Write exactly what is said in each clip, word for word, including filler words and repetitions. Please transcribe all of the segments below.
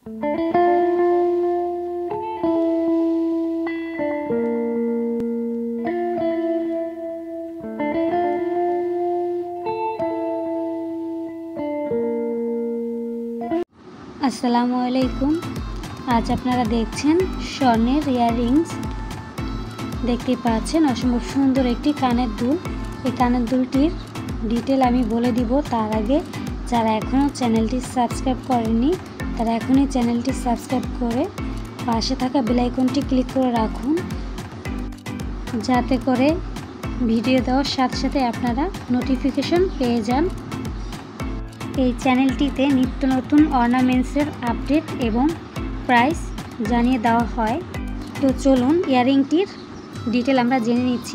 আসসালামু আলাইকুম। আজ আপনারা দেখছেন স্বর্ণের ইয়াররিংস। দেখতে পাচ্ছেন অসম্ভব সুন্দর একটি কানের দুল। এই কানের দুলটির ডিটেল আমি বলে দিব। তার আগে যারা এখনও চ্যানেলটি সাবস্ক্রাইব করেনি তারা এখনই চ্যানেলটি সাবস্ক্রাইব করে পাশে থাকা বেল আইকনটি ক্লিক করে রাখুন, যাতে করে ভিডিও দেওয়ার সাথে সাথে আপনারা নোটিফিকেশন পেয়ে যান। এই চ্যানেলটিতে নিত্য নতুন অর্নামেন্টসের আপডেট এবং প্রাইস জানিয়ে দেওয়া হয়। তো চলুন ইয়াররিংটির ডিটেল আমরা জেনে নিচ্ছি।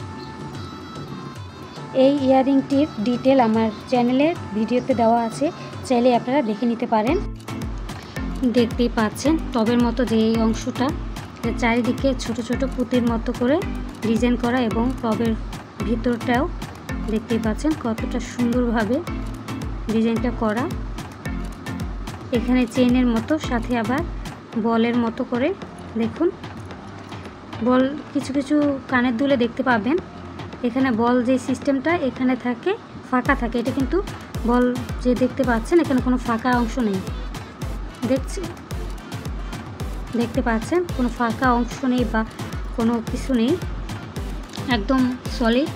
এই ইয়াররিংটির ডিটেল আমার চ্যানেলের ভিডিওতে দেওয়া আছে, চাইলে আপনারা দেখে নিতে পারেন। দেখতেই পাচ্ছেন টবের মতো যে এই অংশটা, চারিদিকে ছোট ছোট পুঁতির মতো করে ডিজাইন করা এবং টবের ভিতরটাও দেখতেই পাচ্ছেন কতটা সুন্দরভাবে ডিজাইনটা করা। এখানে চেইনের মতো, সাথে আবার বলের মতো করে দেখুন বল। কিছু কিছু কানের দুলে দেখতে পাবেন এখানে বল যে সিস্টেমটা এখানে থাকে, ফাঁকা থাকে। এটা কিন্তু বল যে দেখতে পাচ্ছেন এখানে কোনো ফাঁকা অংশ নেই। দেখছি দেখতে পাচ্ছেন কোনো ফাঁকা অংশ নেই বা কোনো কিছু নেই, একদম সলিড।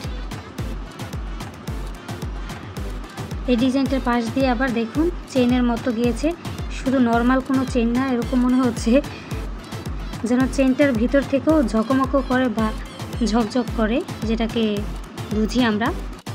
এই ডিজাইনটার পাশ দিয়ে আবার দেখুন চেইনের মতো গিয়েছে, শুধু নর্মাল কোনো চেইন না, এরকম মনে হচ্ছে যেন চেইনটার ভিতর থেকেও ঝকমকো করে বা ঝকঝক করে, যেটাকে বুঝি আমরা।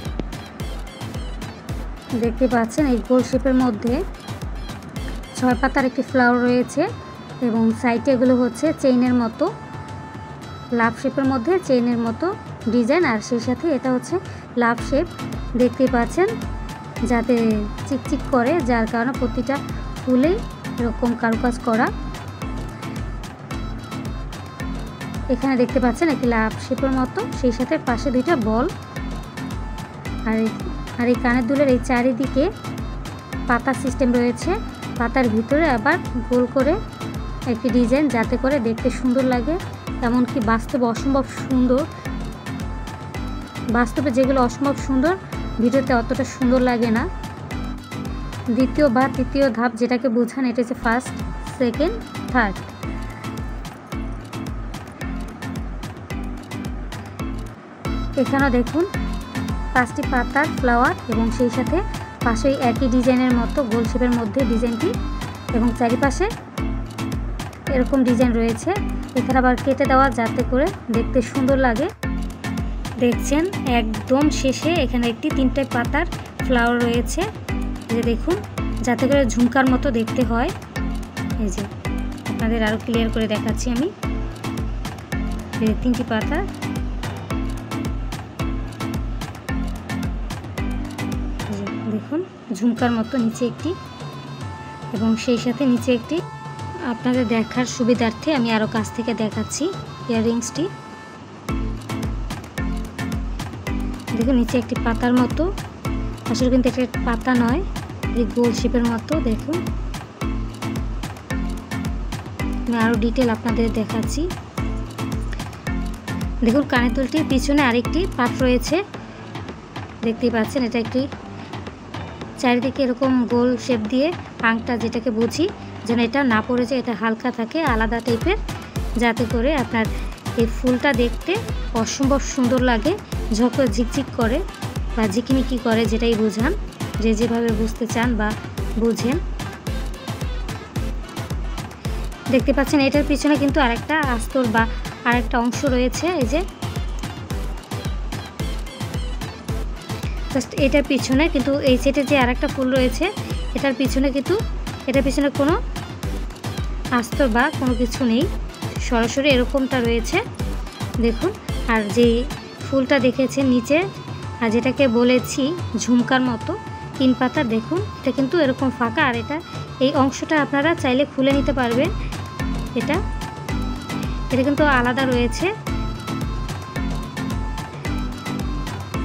দেখতে পাচ্ছেন এই গোল শেপের মধ্যে ছয় পাতার একটি ফ্লাওয়ার রয়েছে এবং সাইডে এগুলো হচ্ছে চেইনের মতো, লাভ শেপের মধ্যে চেইনের মতো ডিজাইন, আর সেই সাথে এটা হচ্ছে লাভ শেপ। দেখতে পাচ্ছেন যাতে চিকচিক করে, যার কারণে প্রতিটা ফুলে এরকম কারুকাজ করা। এখানে দেখতে পাচ্ছেন একটি লাভ শেপের মতো, সেই সাথে পাশে দুইটা বল। আর আর এই কানের দুলের এই চারিদিকে পাতা সিস্টেম রয়েছে, পাতার ভিতরে আবার গোল করে একটি ডিজাইন, যাতে করে দেখতে সুন্দর লাগে। এমনকি বাস্তবে অসম্ভব সুন্দর, বাস্তবে যেগুলো অসম্ভব সুন্দর ভিডিওতে অতটা সুন্দর লাগে না। দ্বিতীয় বা তৃতীয় ধাপ যেটাকে বোঝান, এটা হচ্ছে ফার্স্ট, সেকেন্ড, থার্ড। এখানেও দেখুন পাঁচটি পাতার ফ্লাওয়ার এবং সেই সাথে পাশে একই ডিজাইনের মতো গোল শেপের মধ্যে ডিজাইনটি এবং চারিপাশে এরকম ডিজাইন রয়েছে। এখানে আবার কেটে দেওয়া যাতে করে দেখতে সুন্দর লাগে। দেখছেন একদম শেষে এখানে একটি তিনটে পাতার ফ্লাওয়ার রয়েছে, যে দেখুন যাতে করে ঝুমকার মতো দেখতে হয়। এই যে আপনাদের আরও ক্লিয়ার করে দেখাচ্ছি আমি। এই তিনটি পাতা, দেখুন ঝুমকার মতো নিচে একটি এবং সেই সাথে নিচে একটি। আপনাদের দেখার সুবিধার্থে আমি আরও কাছ থেকে দেখাচ্ছি ইয়াররিংসটি। দেখুন নিচে একটি পাতার মতো, আসলে কিন্তু একটা পাতা নয়, এই গোল শেপের মতো। দেখুন আমি আরও ডিটেল আপনাদের দেখাচ্ছি। দেখুন কানের দুলটির পিছনে আরেকটি পাত রয়েছে, দেখতেই পাচ্ছেন। এটা একটি চারিদিকে এরকম গোল শেপ দিয়ে আংটা, যেটাকে বুঝি যেন এটা না পড়ে যায়, এটা হালকা থাকে আলাদা টাইপের, যাতে করে আপনার এই ফুলটা দেখতে অসম্ভব সুন্দর লাগে, ঝক ঝিকঝিক করে বা ঝিকিমিকি করে, যেটাই বোঝান, যে যেভাবে বুঝতে চান বা বুঝেন। দেখতে পাচ্ছেন এটার পিছনে কিন্তু আরেকটা আস্তর বা আরেকটা অংশ রয়েছে। এই যে জাস্ট এটার পিছনে কিন্তু এই সেটে যে আরেকটা ফুল রয়েছে, এটার পিছনে কিন্তু এটার পিছনে কোনো আস্তর বা কোনো কিছু নেই, সরাসরি এরকমটা রয়েছে দেখুন। আর যে ফুলটা দেখেছেন নিচে, আর যেটাকে বলেছি ঝুমকার মতো তিন পাতা, দেখুন এটা কিন্তু এরকম ফাঁকা, আর এটা এই অংশটা আপনারা চাইলে খুলে নিতে পারবেন। এটা এটা কিন্তু আলাদা রয়েছে।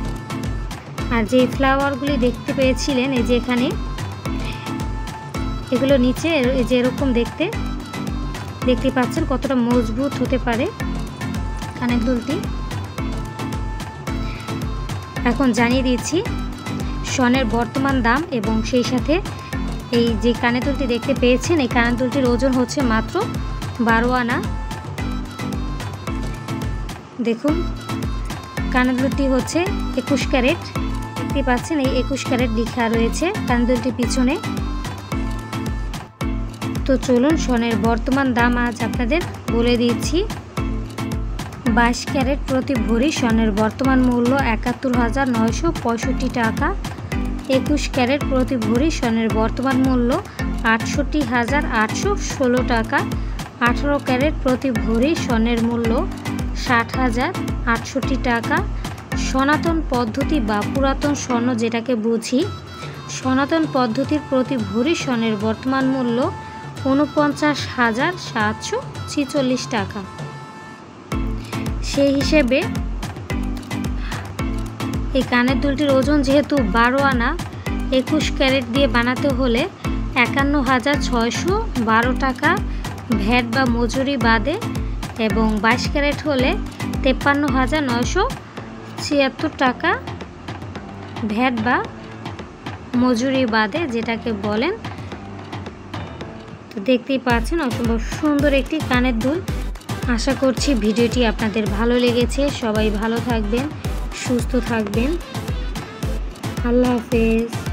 আর যে ফ্লাওয়ারগুলি দেখতে পেয়েছিলেন এই যে এখানে, এগুলো নিচে এই যে এরকম দেখতে দেখতে পাচ্ছেন কতটা মজবুত হতে পারে কানের দুলটি। এখন জানিয়ে দিচ্ছি স্বর্ণের বর্তমান দাম এবং সেই সাথে এই যে কানের দুলটি দেখতে পেয়েছেন এই কানের দুলটির ওজন হচ্ছে মাত্র বারো আনা। দেখুন কানের দুলটি হচ্ছে একুশ ক্যারেট, দেখতে পাচ্ছেন এই একুশ ক্যারেট লেখা রয়েছে কানের দুলটির পিছনে। তো চলুন স্বর্ণের বর্তমান দাম আজ আপনাদের বলে দিচ্ছি। বাইশ ক্যারেট প্রতি ভরি স্বর্ণের বর্তমান মূল্য একাত্তর হাজার নয়শো পঁয়ষট্টি টাকা। একুশ ক্যারেট প্রতি ভরি স্বর্ণের বর্তমান মূল্য আটষট্টি হাজার আটশো ষোলো টাকা। আঠারো ক্যারেট প্রতি ভরি স্বর্ণের মূল্য ষাট হাজার আটষট্টি টাকা। সনাতন পদ্ধতি বা পুরাতন স্বর্ণ যেটাকে বুঝি, সনাতন পদ্ধতির প্রতি ভরি স্বর্ণের বর্তমান মূল্য উনপঞ্চাশ হাজার সাতশো ছিচল্লিশ টাকা। সেই হিসেবে এই কানের দুলটির ওজন যেহেতু বারো আনা, একুশ ক্যারেট দিয়ে বানাতে হলে একান্ন হাজার ছয়শো বারো টাকা ভ্যাট বা মজুরি বাদে, এবং বাইশ ক্যারেট হলে তেপ্পান্ন হাজার নয়শো ছিয়াত্তর টাকা ভ্যাট বা মজুরি বাদে যেটাকে বলেন। তো দেখতেই পাচ্ছেন অসম্ভব সুন্দর একটি কানের দুল। আশা করছি ভিডিওটি আপনাদের ভালো লেগেছে। সবাই ভালো থাকবেন, সুস্থ থাকবেন। আল্লাহ হাফেজ।